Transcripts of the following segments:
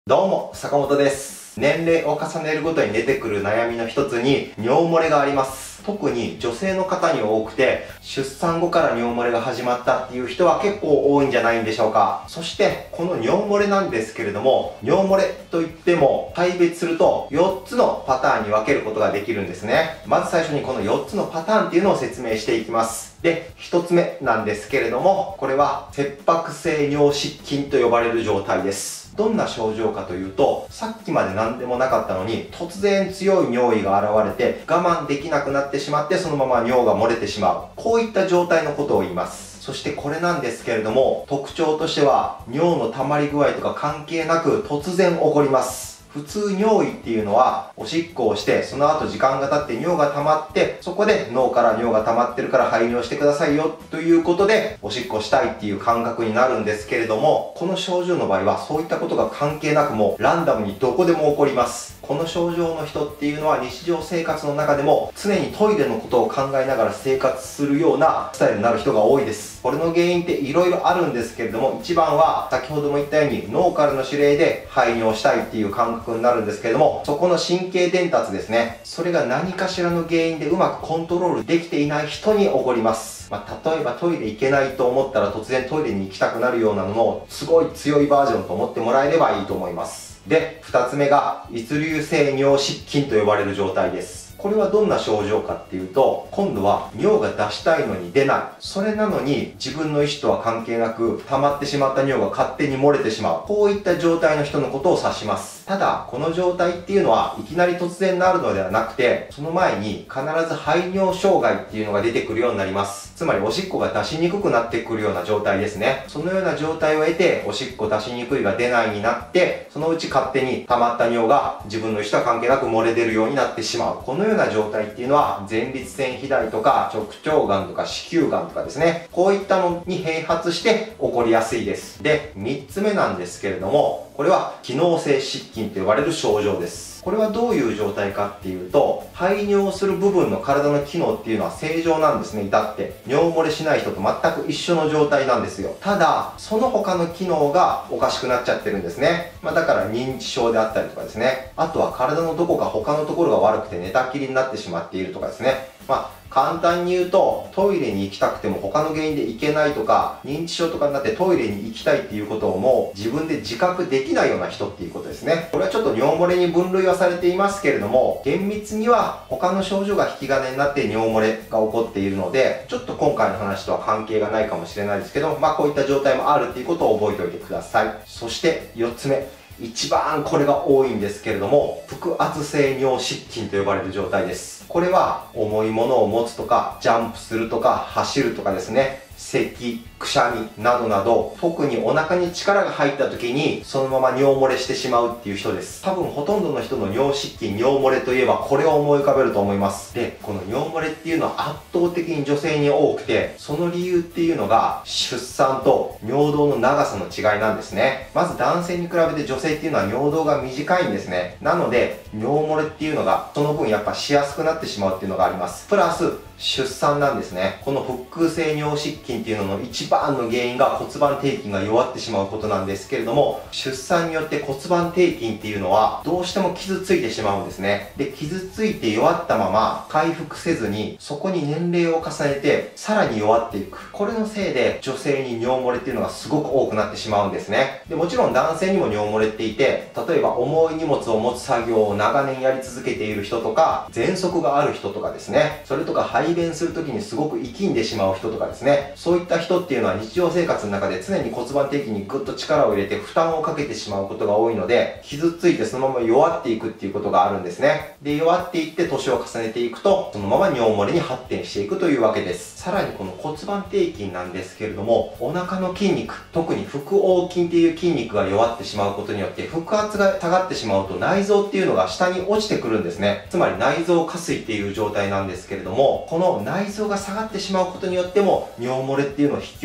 どうも、坂本です。年齢を重ねるごとに出てくる悩みの一つに尿漏れがあります。特に女性の方に多くて、出産後から尿漏れが始まったっていう人は結構多いんじゃないんでしょうか。そして、この尿漏れなんですけれども、尿漏れといっても大別すると4つのパターンに分けることができるんですね。まず最初にこの4つのパターンっていうのを説明していきます。で、1つ目なんですけれども、これは切迫性尿失禁と呼ばれる状態です。どんな症状かというと、さっきまで何でもなかったのに、突然強い尿意が現れて、我慢できなくなってしまって、そのまま尿が漏れてしまう。こういった状態のことを言います。そしてこれなんですけれども、特徴としては、尿の溜まり具合とか関係なく突然起こります。普通尿意っていうのはおしっこをしてその後時間が経って尿が溜まってそこで脳から尿が溜まってるから排尿してくださいよということでおしっこしたいっていう感覚になるんですけれども、この症状の場合はそういったことが関係なくもうランダムにどこでも起こります。この症状の人っていうのは日常生活の中でも常にトイレのことを考えながら生活するようなスタイルになる人が多いです。これの原因って色々あるんですけれども、一番は先ほども言ったように脳からの指令で排尿したいっていう感覚になるんですけれども、そこの神経伝達ですね、それが何かしらの原因でうまくコントロールできていない人に起こります。例えばトイレ行けないと思ったら突然トイレに行きたくなるようなののすごい強いバージョンと思ってもらえればいいと思います。で、2つ目が溢流性尿失禁と呼ばれる状態です。これはどんな症状かっていうと、今度は尿が出したいのに出ない。それなのに自分の意思とは関係なく溜まってしまった尿が勝手に漏れてしまう。こういった状態の人のことを指します。ただ、この状態っていうのはいきなり突然なるのではなくて、その前に必ず排尿障害っていうのが出てくるようになります。つまりおしっこが出しにくくなってくるような状態ですね。そのような状態を得て、おしっこ出しにくいが出ないになって、そのうち勝手に溜まった尿が自分の意思とは関係なく漏れ出るようになってしまう。このような状態っていうのは前立腺肥大とか直腸がんとか子宮がんとかですね、こういったのに併発して起こりやすいです。で、3つ目なんですけれども、これは機能性失禁と呼ばれる症状です。これはどういう状態かっていうと、排尿する部分の体の機能っていうのは正常なんですね、至って。尿漏れしない人と全く一緒の状態なんですよ。ただ、その他の機能がおかしくなっちゃってるんですね。だから認知症であったりとかですね。あとは体のどこか他のところが悪くて寝たきりになってしまっているとかですね。簡単に言うと、トイレに行きたくても他の原因で行けないとか、認知症とかになってトイレに行きたいっていうことをもう自分で自覚できないような人っていうことですね。これはちょっと尿漏れに分類はされていますけれども、厳密には他の症状が引き金になって尿漏れが起こっているので、ちょっと今回の話とは関係がないかもしれないですけど、こういった状態もあるっていうことを覚えておいてください。そして4つ目。一番これが多いんですけれども、腹圧性尿失禁と呼ばれる状態です。これは重いものを持つとか、ジャンプするとか、走るとかですね、咳、くしゃみなどなど、特にお腹に力が入った時にそのまま尿漏れしてしまうっていう人です。多分ほとんどの人の尿失禁、尿漏れといえばこれを思い浮かべると思います。で、この尿漏れっていうのは圧倒的に女性に多くて、その理由っていうのが出産と尿道の長さの違いなんですね。まず男性に比べて女性っていうのは尿道が短いんですね。なので尿漏れっていうのがその分やっぱしやすくなってしまうっていうのがあります。プラス出産なんですね。この腹腔性尿失禁っていうのの一番の原因が骨盤底筋が弱ってしまうことなんですけれども、出産によって骨盤底筋っていうのはどうしても傷ついてしまうんですね。で、傷ついて弱ったまま回復せずに、そこに年齢を重ねてさらに弱っていく。これのせいで女性に尿漏れっていうのがすごく多くなってしまうんですね。で、もちろん男性にも尿漏れっていて、例えば重い荷物を持つ作業を長年やり続けている人とか、喘息がある人とかですね、それとか排便する時にすごく息んでしまう人とかですね、そういった人っていうのは日常生活の中で常に骨盤底筋にぐっと力を入れて負担をかけてしまうことが多いので、傷ついてそのまま弱っていくっていうことがあるんですね。で、弱っていって年を重ねていくと、そのまま尿漏れに発展していくというわけです。さらにこの骨盤底筋なんですけれども、お腹の筋肉、特に腹横筋っていう筋肉が弱ってしまうことによって腹圧が下がってしまうと内臓っていうのが下に落ちてくるんですね。つまり内臓下垂っていう状態なんですけれども、この内臓が下がってしまうことによっても尿漏れっていうのを引き起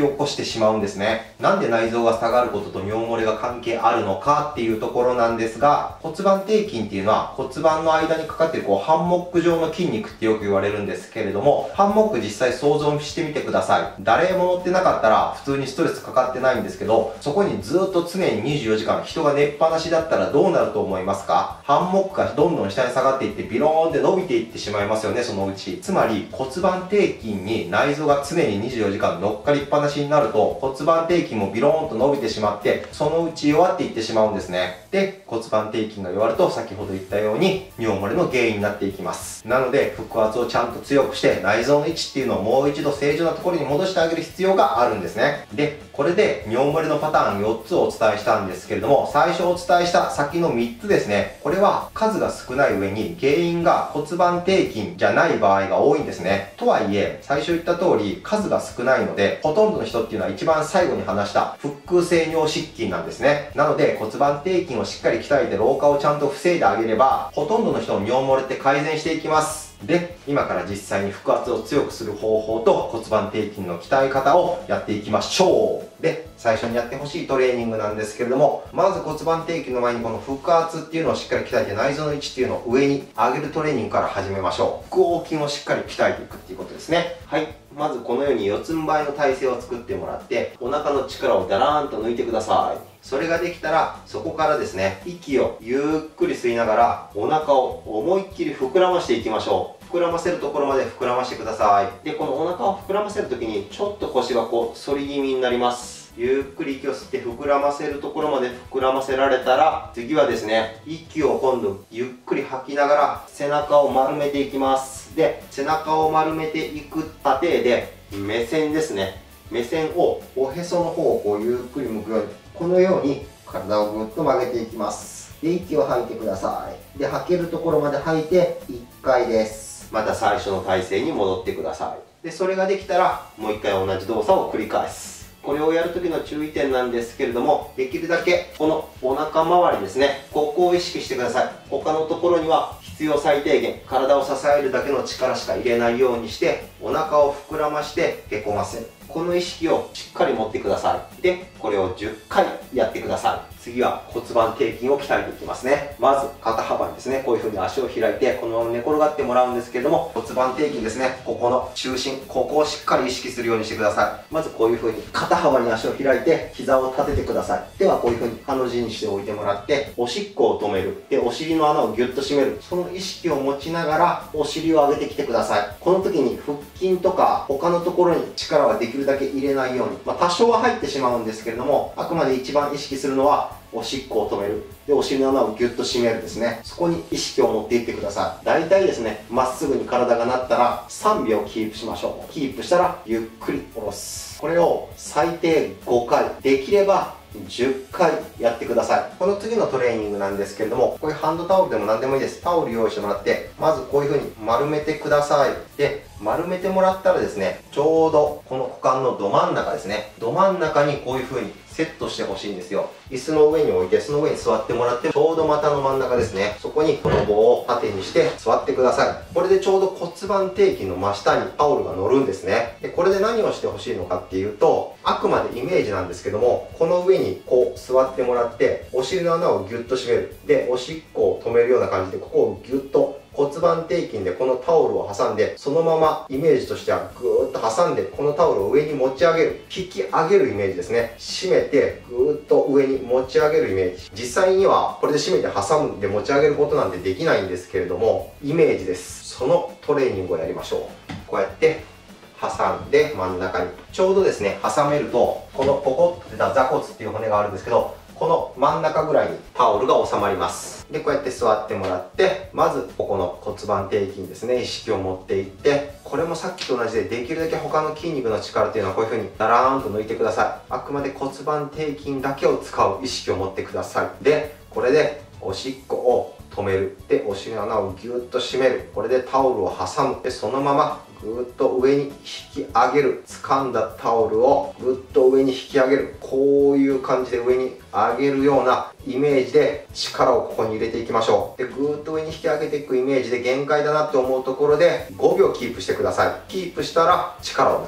起こしてしまうんですね。なんで内臓が下がることと尿漏れが関係あるのかっていうところなんですが、骨盤底筋っていうのは骨盤の間にかかっているハンモック状の筋肉ってよく言われるんですけれども、ハンモック実際想像してみてください。誰も乗ってなかったら普通にストレスかかってないんですけど、そこにずっと常に24時間人が寝っぱなしだったらどうなると思いますか？ハンモックがどんどん下に下がっていってビローンって伸びていってしまいますよね、そのうち。つまり骨盤底筋に内臓が常に24時間乗っかりっぱなしになると骨盤底筋もビローンと伸びてしまって、そのうち弱っていってしまうんですね。で、骨盤底筋が弱ると先ほど言ったように尿漏れの原因になっていきます。なので腹圧をちゃんと強くして内臓の位置っていうのをもう一度正常なところに戻してあげる必要があるんですね。で、これで尿漏れのパターン4つをお伝えしたんですけれども、最初お伝えした先の3つですね、これは数が少ない上に原因が骨盤底筋じゃない場合が多いんですね。とはいえ、最初言った通り数が少ないので、ほとんどの人っていうのは一番最後に話した腹腔性尿失禁なんですね。なので骨盤底筋をしっかり鍛えて老化をちゃんと防いであげれば、ほとんどの人の尿漏れって改善していきます。で、今から実際に腹圧を強くする方法と骨盤底筋の鍛え方をやっていきましょう。で、最初にやってほしいトレーニングなんですけれども、まず骨盤底筋の前にこの腹圧っていうのをしっかり鍛えて内臓の位置っていうのを上に上げるトレーニングから始めましょう。腹横筋をしっかり鍛えていくっていうことですね。はい。まずこのように四つん這いの体勢を作ってもらって、お腹の力をダラーンと抜いてください。それができたら、そこからですね、息をゆっくり吸いながら、お腹を思いっきり膨らましていきましょう。膨らませるところまで膨らましてください。で、このお腹を膨らませるときに、ちょっと腰が反り気味になります。ゆっくり息を吸って膨らませるところまで膨らませられたら、次はですね、息を今度ゆっくり吐きながら背中を丸めていきます。で、背中を丸めていく過程で、目線ですね。目線をおへその方をゆっくり向くように、このように体をぐっと曲げていきます。で、息を吐いてください。で、吐けるところまで吐いて1回です。また最初の体勢に戻ってください。で、それができたらもう1回同じ動作を繰り返す。これをやるときの注意点なんですけれども、できるだけこのお腹周りですね、ここを意識してください。他のところには必要最低限、体を支えるだけの力しか入れないようにして、お腹を膨らましてへこませる。この意識をしっかり持ってください。で、これを10回やってください。次は骨盤底筋を鍛えていきますね。まず肩幅にですね、こういう風に足を開いてこのまま寝転がってもらうんですけれども、骨盤底筋ですね、ここの中心、ここをしっかり意識するようにしてください。まずこういう風に肩幅に足を開いて膝を立ててください。ではこういう風にハの字にしておいてもらって、おしっこを止める。で、お尻の穴をギュッと締める。その意識を持ちながらお尻を上げてきてください。この時に腹筋とか他のところに力はできるだけ入れないように、多少は入ってしまうんですけれども、あくまで一番意識するのはおしっこを止める。で、お尻の穴をギュッと締めるですね。そこに意識を持っていってください。大体ですね、まっすぐに体がなったら3秒キープしましょう。キープしたらゆっくり下ろす。これを最低5回、できれば10回やってください。この次のトレーニングなんですけれども、こういうハンドタオルでも何でもいいです。タオル用意してもらって、まずこういう風に丸めてください。で、丸めてもらったらですね、ちょうどこの股間のど真ん中ですね。ど真ん中にこういう風にセットしてほしいんですよ。椅子の上に置いて、その上に座ってもらって、ちょうど股の真ん中ですね。そこにこの棒を縦にして座ってください。これでちょうど骨盤底筋の真下にタオルが乗るんですね。で、これで何をしてほしいのかっていうと、あくまでイメージなんですけども、この上にこう座ってもらって、お尻の穴をギュッと締める。で、おしっこを止めるような感じで、ここをギュッと骨盤底筋でこのタオルを挟んで、そのままイメージとしてはぐーっと挟んで、このタオルを上に持ち上げる。引き上げるイメージですね。締めて、ぐーっと上に持ち上げるイメージ。実際にはこれで締めて挟んで持ち上げることなんてできないんですけれども、イメージです。そのトレーニングをやりましょう。こうやって挟んで真ん中に。ちょうどですね、挟めると、このポコッと出た座骨っていう骨があるんですけど、この真ん中ぐらいにタオルが収まります。で、こうやって座ってもらって、まずここの骨盤底筋ですね、意識を持っていって、これもさっきと同じで、できるだけ他の筋肉の力っていうのはこういう風にダラーンと抜いてください。あくまで骨盤底筋だけを使う意識を持ってください。で、これでおしっこを止める。で、お尻の穴をギュッと締める。これでタオルを挟む。で、そのままぐーっと上に引き上げる。掴んだタオルをぐっと上に引き上げる。こういう感じで上に上げるようなイメージで力をここに入れていきましょう。で、ぐーっと上に引き上げていくイメージで限界だなって思うところで5秒キープしてください。キープしたら力を抜く。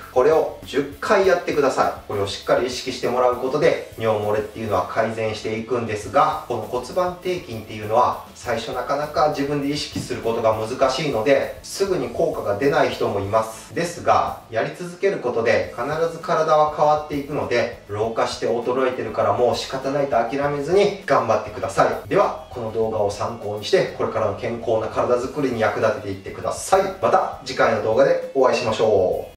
これを10回やってください。これをしっかり意識してもらうことで尿漏れっていうのは改善していくんですが、この骨盤底筋っていうのは最初なかなか自分で意識することが難しいのですぐに効果が出ない人もいます。ですがやり続けることで必ず体は変わっていくので、老化して衰えてるからもう仕方ないと諦めずに頑張ってください。ではこの動画を参考にしてこれからの健康な体づくりに役立てていってください。また次回の動画でお会いしましょう。